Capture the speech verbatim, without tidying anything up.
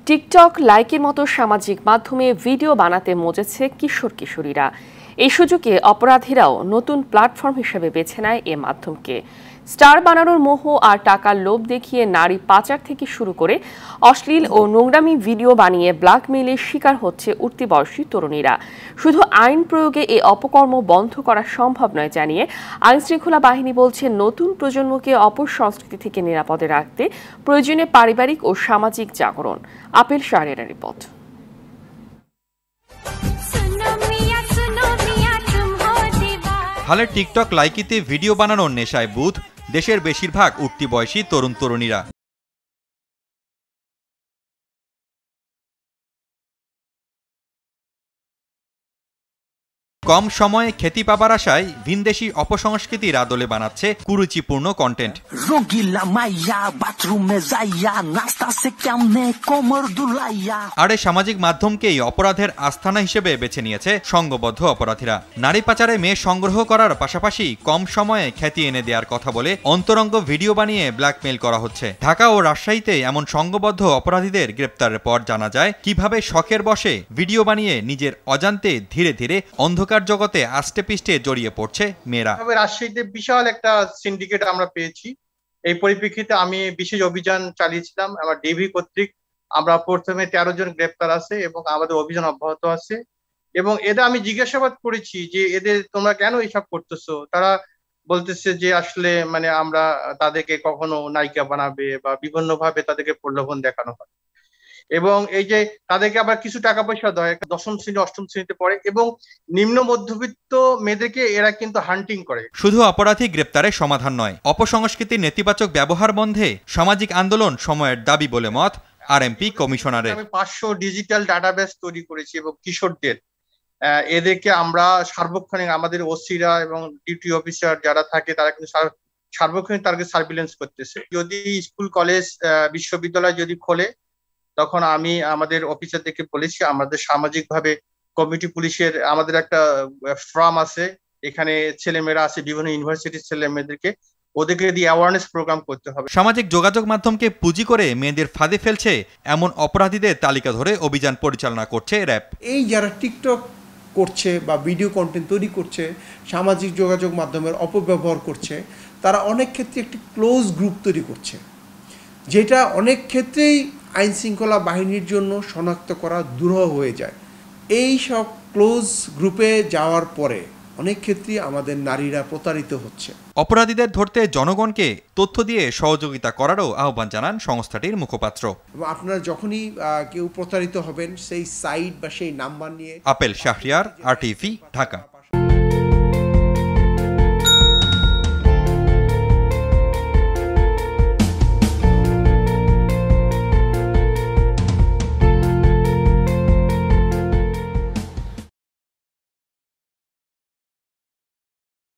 TikTok লাইকের মতো সামাজিক মাধ্যমে ভিডিও বানাতে মজেছে কিশোর কিশোরীরা। এই সুযোগে অপরাধীরাও নতুন প্ল্যাটফর্ম হিসেবে বেছে নেয় এ মাধ্যমকে। স্টার বানানোর মোহ আর টাকার লোভ দেখিয়ে নারী পাচার থেকে শুরু করে অশ্লীল ও নোংরামি ভিডিও বানিয়ে ব্ল্যাকমেইলের শিকার হচ্ছে উঠতি বয়সী তরুণীরা। শুধু আইন প্রয়োগে এই অপকর্ম বন্ধ করা সম্ভব নয় জানিয়ে আইনশৃঙ্খলা বাহিনী বলছে, নতুন প্রজন্মকে অপসংস্কৃতি থেকে নিরাপদে রাখতে প্রয়োজনে পারিবারিক ও সামাজিক জাগরণ। আপেল শাহরিয়ারের রিপোর্ট। হালে টিকটক লাইকিতে ভিডিও বানানোর নেশায় বুধ দেশের বেশিরভাগ উঠতি বয়সী তরুণ তরুণীরা। কম সময়ে খ্যাতি পাবার আশায় ভিনদেশি অপসংস্কৃতির আদলে বানাচ্ছে কুরুচিপূর্ণ কন্টেন্ট। আর এই সামাজিক মাধ্যমকেই অপরাধের আস্তানা হিসেবে বেছে নিয়েছে সংঘবদ্ধ অপরাধীরা। নারী পাচারে মেয়ে সংগ্রহ করার পাশাপাশি কম সময়ে খ্যাতি এনে দেওয়ার কথা বলে অন্তরঙ্গ ভিডিও বানিয়ে ব্ল্যাকমেইল করা হচ্ছে। ঢাকা ও রাজশাহীতে এমন সংঘবদ্ধ অপরাধীদের গ্রেপ্তারের পর জানা যায় কিভাবে শখের বশে ভিডিও বানিয়ে নিজের অজান্তে ধীরে ধীরে অন্ধকার জগতে আস্তে পিষ্টে জড়িয়ে পড়ছে মেয়েরা। রাজশাহীতে বিশাল একটা সিন্ডিকেট আমরা পেয়েছি। এই পরিপ্রেক্ষিতে আমি বিশেষ অভিযান চালিয়েছিলাম আমার ডিবি কর্তৃক। আমরা প্রথমে তেরো জন গ্রেপ্তার আছে এবং আমাদের অভিযান অব্যাহত আছে। এবং এদের আমি জিজ্ঞাসাবাদ করেছি যে এদের তোমরা কেন এইসব করতেছো। তারা বলতেছে যে আসলে মানে আমরা তাদেরকে কখনো নায়িকা বানাবে বা বিভিন্ন ভাবে তাদেরকে প্রলোভন দেখানো হয় এবং এই যে তাদেরকে আবার কিছু টাকা পয়সা দেয়। দশম শ্রেণী অষ্টম শ্রেণীতে পড়ে এবং নিম্ন মধ্যবিত্ত মেয়েদেরকে এরা কিন্তু হান্টিং করে। শুধু অপরাধী গ্রেপ্তারে সমাধান নয়, অপসংস্কৃতির নেতিবাচক ব্যবহার বন্ধে সামাজিক আন্দোলন সময়ের দাবি বলে মত আরএমপি কমিশনারের। আমি পাঁচশো ডিজিটাল ডাটাবেস তৈরি করেছি এবং কিশোরদের এদেরকে আমরা সার্বক্ষণিক আমাদের ওসিরা এবং ডিউটি অফিসার যারা থাকে তারা কিন্তু সার্বক্ষণিক তাদেরকে সার্ভিলেন্স করতেছে। যদি স্কুল কলেজ বিশ্ববিদ্যালয় যদি খোলে তখন আমি আমাদের অফিসারদেরকে বলেছি আমাদের সামাজিক ভাবে কমিউনিটি পুলিশের আমাদের একটা ফার্ম আছে, এখানে ছেলেমেয়েরা আছে বিভিন্ন ইউনিভার্সিটির ছেলে মেয়েদেরকে ওদেরকে দিয়ে অ্যাওয়ারনেস প্রোগ্রাম করতে হবে। সামাজিক যোগাযোগ মাধ্যমকে পুঁজি করে মেয়েদের ফাঁদে ফেলছে এমন অপরাধীদের তালিকা ধরে অভিযান পরিচালনা করছে র্যাব। এই যারা টিকটক করছে বা ভিডিও কন্টেন্ট তৈরি করছে, সামাজিক যোগাযোগ মাধ্যমের অপব্যবহার করছে, তারা অনেক ক্ষেত্রে একটি ক্লোজ গ্রুপ তৈরি করছে, যেটা অনেক ক্ষেত্রেই আইন শৃঙ্খলা বাহিনীর জন্য শনাক্ত করা দুরূহ হয়ে যায়। এই সব ক্লোজ গ্রুপে যাওয়ার পরে অনেক ক্ষেত্রেই আমাদের নারীরা প্রতারিত হচ্ছে। অপরাধীদের ধরতে জনগণকে তথ্য দিয়ে সহযোগিতা করারও আহ্বান জানান সংস্থাটির মুখপাত্র। আপনারা যখনই কেউ প্রতারিত হবেন সেই সাইট বা সেই নাম্বার নিয়ে। Apel Shahriar, R TV, Dhaka.